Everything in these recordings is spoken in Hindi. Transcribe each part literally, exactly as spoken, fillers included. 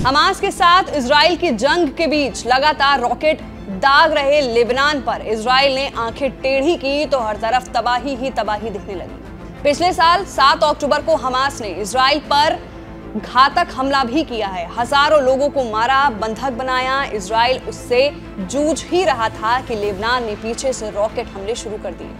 हमास के साथ इजराइल की जंग के बीच लगातार रॉकेट दाग रहे लेबनान पर इजराइल ने आंखें टेढ़ी की तो हर तरफ तबाही ही तबाही दिखने लगी। पिछले साल सात अक्टूबर को हमास ने इजराइल पर घातक हमला भी किया है। हजारों लोगों को मारा, बंधक बनाया। इजराइल उससे जूझ ही रहा था कि लेबनान ने पीछे से रॉकेट हमले शुरू कर दिए।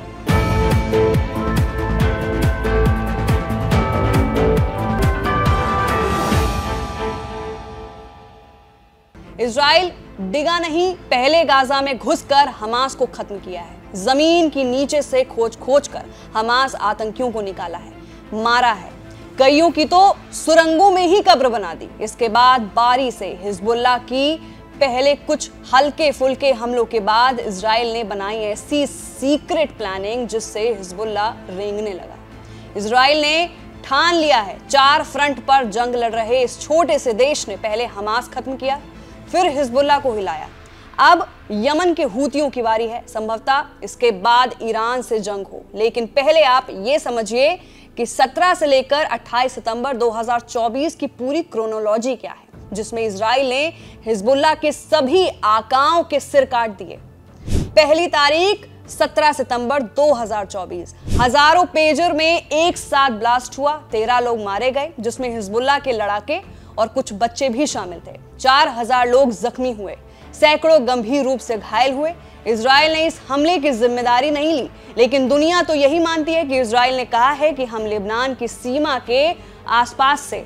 इजराइल डिगा नहीं, पहले गाजा में घुसकर हमास को खत्म किया है। जमीन की नीचे से खोज खोज कर हमास आतंकियों को निकाला है, मारा है। कईयों की तो सुरंगों में ही कब्र बना दी। इसके बाद बारी से हिजबुल्लाह की पहले कुछ हल्के फुल्के हमलों के बाद इजराइल ने बनाई ऐसी सीक्रेट प्लानिंग जिससे हिजबुल्लाह रेंगने लगा। इजराइल ने ठान लिया है, चार फ्रंट पर जंग लड़ रहे इस छोटे से देश ने पहले हमास खत्म किया, फिर हिजबुल्लाह को हिलाया। अब यमन के हूतियों की बारी है। संभवतः इसके बाद ईरान से जंग हो। लेकिन पहले आप ये समझिए कि सत्रह से लेकर अट्ठाईस सितंबर दो हज़ार चौबीस की पूरी क्रोनोलॉजी क्या है, जिसमें इजराइल ने हिजबुल्लाह के सभी आकाओं के सिर काट दिए। पहली तारीख सत्रह सितंबर दो हज़ार चौबीस, हजारों पेजर में एक साथ ब्लास्ट हुआ, तेरह लोग मारे गए, जिसमें हिजबुल्लाह के लड़ाके और कुछ बच्चे भी शामिल थे। चार हजार लोग जख्मी हुए, सैकड़ों गंभीर रूप से घायल हुए। इजराइल ने इस हमले की जिम्मेदारी नहीं ली, लेकिन दुनिया तो यही मानती है कि इजराइल ने कहा है कि हम लेबनान की सीमा के आसपास से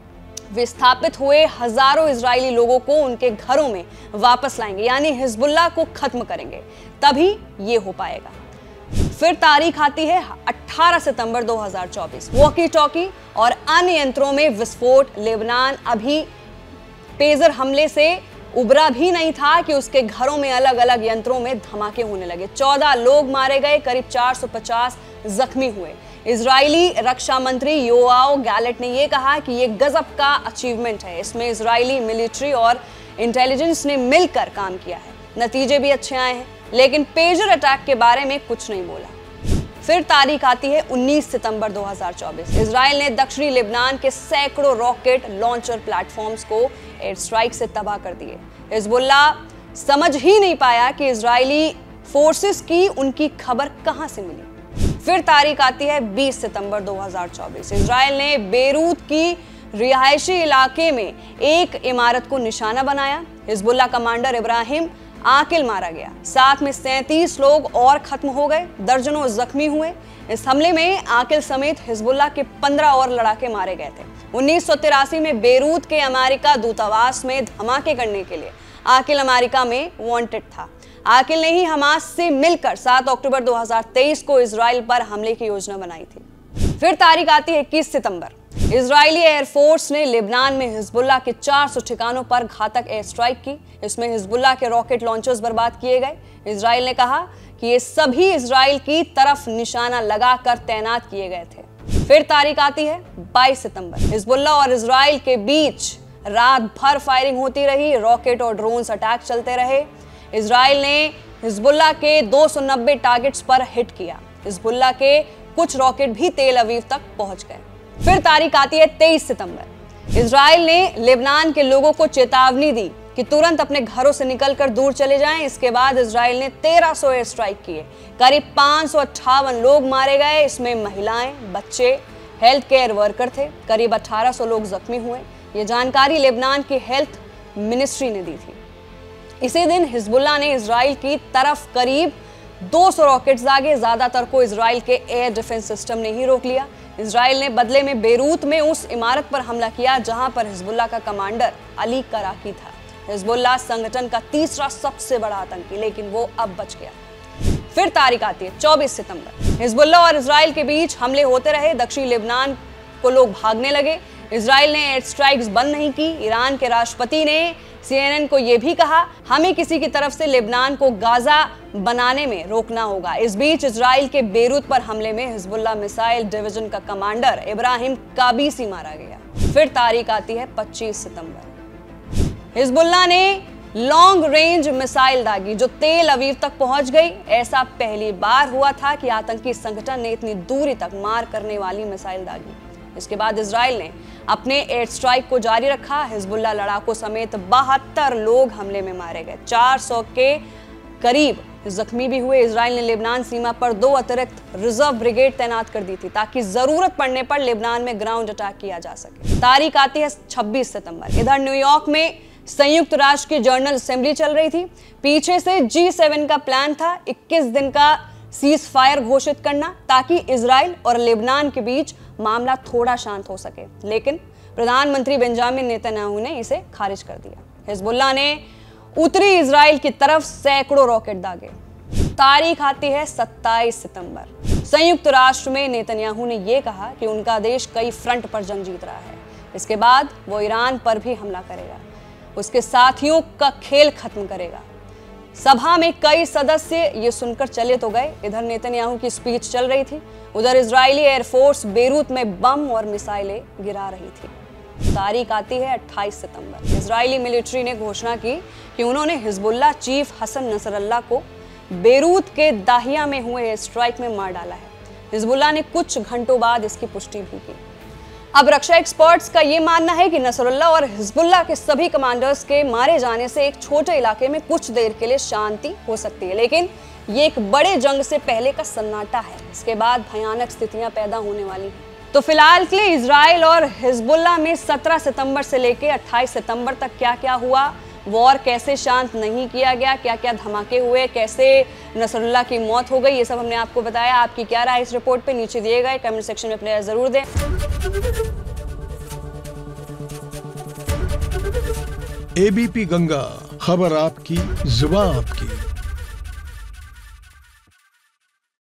विस्थापित हुए हजारों इजरायली लोगों को उनके घरों में वापस लाएंगे, यानी हिजबुल्लाह को खत्म करेंगे, तभी ये हो पाएगा। फिर तारीख आती है अठारह सितंबर दो हज़ार चौबीस। वॉकी टॉकी और अन्य यंत्रों में विस्फोट। लेबनान अभी पेजर हमले से उबरा भी नहीं था कि उसके घरों में अलग अलग यंत्रों में धमाके होने लगे। चौदह लोग मारे गए, करीब चार सौ पचास जख्मी हुए। इजरायली रक्षा मंत्री योआव गैलेंट ने यह कहा कि यह गजब का अचीवमेंट है। इसमें इजरायली मिलिट्री और इंटेलिजेंस ने मिलकर काम किया है, नतीजे भी अच्छे आए हैं। लेकिन पेजर अटैक के बारे में कुछ नहीं बोला। फिर तारीख आती है उन्नीस सितंबर दो हज़ार चौबीस। इजराइल ने दक्षिणी लेबनान के सैकड़ों रॉकेट लॉन्चर प्लेटफॉर्म्स को एयर स्ट्राइक से तबाह कर दिए। हिजबुल्लाह समझ ही नहीं पाया कि इजरायली फोर्सेस की उनकी खबर कहां से मिली। फिर तारीख आती है बीस सितंबर दो हज़ार चौबीस। इजराइल ने बेरूत की रिहायशी इलाके में एक इमारत को निशाना बनाया। हिजबुल्लाह कमांडर इब्राहिम आकिल मारा गया, साथ में सैंतीस लोग और खत्म हो गए, दर्जनों जख्मी हुए। इस हमले में आकिल समेत हिजबुल्लाह के पंद्रह और लड़ाके मारे गए थे। उन्नीस सौ तिरासी में बेरूत के अमेरिका दूतावास में धमाके करने के लिए आकिल अमेरिका में वांटेड था। आकिल ने ही हमास से मिलकर सात अक्टूबर दो हज़ार तेईस को इजराइल पर हमले की योजना बनाई थी। फिर तारीख आती है इक्कीस सितंबर। इजरायली एयरफोर्स ने लेबनान में हिजबुल्लाह के चार सौ ठिकानों पर घातक एयर स्ट्राइक की। इसमें हिजबुल्लाह के रॉकेट लॉन्चर्स बर्बाद किए गए। इजराइल ने कहा कि ये सभी इजराइल की तरफ निशाना लगाकर तैनात किए गए थे। फिर तारीख आती है बाईस सितंबर। हिजबुल्लाह और इजराइल के बीच रात भर फायरिंग होती रही, रॉकेट और ड्रोन्स अटैक चलते रहे। इजराइल ने हिजबुल्लाह के दो सौ नब्बे टारगेट्स पर हिट किया। हिजबुल्लाह के कुछ रॉकेट भी तेल अवीव तक पहुंच गए। फिर तारीख आती है तेईस सितंबर। इजराइल ने लेबनान के लोगों को चेतावनी दी कि तुरंत अपने घरों से निकलकर दूर चले जाएं। इसके बाद इजराइल ने तेरह सौ एयर स्ट्राइक किए, करीब पाँच सौ अट्ठावन लोग मारे गए। इसमें महिलाएं, बच्चे, हेल्थ केयर वर्कर थे। करीब अठारह सौ लोग जख्मी हुए। ये जानकारी लेबनान की हेल्थ मिनिस्ट्री ने दी थी। इसी दिन हिजबुल्लाह ने इजराइल की तरफ करीब दो सौ रॉकेट्स दागे। ज्यादातर को इजराइल के एयर डिफेंस सिस्टम ने ही रोक लिया। इजराइल ने बदले में बेरूत में उस इमारत पर हमला किया जहां पर हिजबुल्लाह का कमांडर अली कराकी था। हिजबुल्लाह संगठन का तीसरा सबसे बड़ा आतंकी, लेकिन वो अब बच गया। फिर तारीख आती है चौबीस सितंबर। हिजबुल्लाह और इजराइल के बीच हमले होते रहे। दक्षिणी लेबनान को लोग भागने लगे। इजराइल ने एयर स्ट्राइक्स बंद नहीं की। ईरान के राष्ट्रपति ने सीएनएन को यह भी कहा, हमें किसी की तरफ से लेबनान को गाजा बनाने में रोकना होगा। इस बीच इजराइल के बेरूत पर हमले में हिजबुल्लाह मिसाइल डिवीजन का कमांडर इब्राहिम काबीसी मारा गया। फिर तारीख आती है पच्चीस सितंबर। हिजबुल्लाह ने लॉन्ग रेंज मिसाइल दागी जो तेल अवीव तक पहुंच गई। ऐसा पहली बार हुआ था कि आतंकी संगठन ने इतनी दूरी तक मार करने वाली मिसाइल दागी। इसके बाद इजराइल ने अपने एयर स्ट्राइक को जारी रखा। हिजबुल्लाह लड़ाकों समेत बहत्तर लोग हमले में मारे गए, चार सौ के करीब जख्मी भी हुए। इजराइल ने लेबनान सीमा पर दो अतिरिक्त रिजर्व ब्रिगेड तैनात कर दी थी ताकि जरूरत पड़ने पर लेबनान में ग्राउंड अटैक किया जा सके। तारीख आती है छब्बीस सितंबर। इधर न्यूयॉर्क में संयुक्त राष्ट्र की जनरल असेंबली चल रही थी। पीछे से जी सेवन का प्लान था इक्कीस दिन का सीज फायर घोषित करना ताकि इजराइल और लेबनान के बीच मामला थोड़ा शांत हो सके, लेकिन प्रधानमंत्री बेंजामिन नेतन्याहू ने इसे खारिज कर दिया। हिजबुल्लाह ने उत्तरी इजराइल की तरफ सैकड़ों रॉकेट दागे। तारीख आती है सत्ताईस सितंबर। संयुक्त राष्ट्र में नेतन्याहू ने यह कहा कि उनका देश कई फ्रंट पर जंग जीत रहा है। इसके बाद वो ईरान पर भी हमला करेगा, उसके साथियों का खेल खत्म करेगा। सभा में कई सदस्य ये सुनकर चले तो गए। इधर नेतन्याहू की स्पीच चल रही थी, उधर इजरायली एयरफोर्स बेरूत में बम और मिसाइलें गिरा रही थी। तारीख आती है अट्ठाईस सितंबर। इजरायली मिलिट्री ने घोषणा की कि उन्होंने हिजबुल्लाह चीफ हसन नसरल्लाह को बेरूत के दाहिया में हुए एयर स्ट्राइक में मार डाला है। हिजबुल्लाह ने कुछ घंटों बाद इसकी पुष्टि भी की। अब रक्षा एक्सपर्ट्स का यह मानना है कि नसरुल्लाह और हिजबुल्लाह के सभी कमांडर्स के मारे जाने से एक छोटे इलाके में कुछ देर के लिए शांति हो सकती है, लेकिन ये एक बड़े जंग से पहले का सन्नाटा है। इसके बाद भयानक स्थितियां पैदा होने वाली हैं। तो फिलहाल के लिए इजराइल और हिजबुल्लाह में सत्रह सितंबर से लेकर अट्ठाईस सितंबर तक क्या क्या हुआ, वॉर कैसे शांत नहीं किया गया, क्या क्या धमाके हुए, कैसे नसरुल्लाह की मौत हो गई, ये सब हमने आपको बताया। आपकी क्या राय इस रिपोर्ट पे नीचे दिए गए कमेंट सेक्शन में अपने जरूर दें। एबीपी गंगा, खबर आपकी, जुबान आपकी।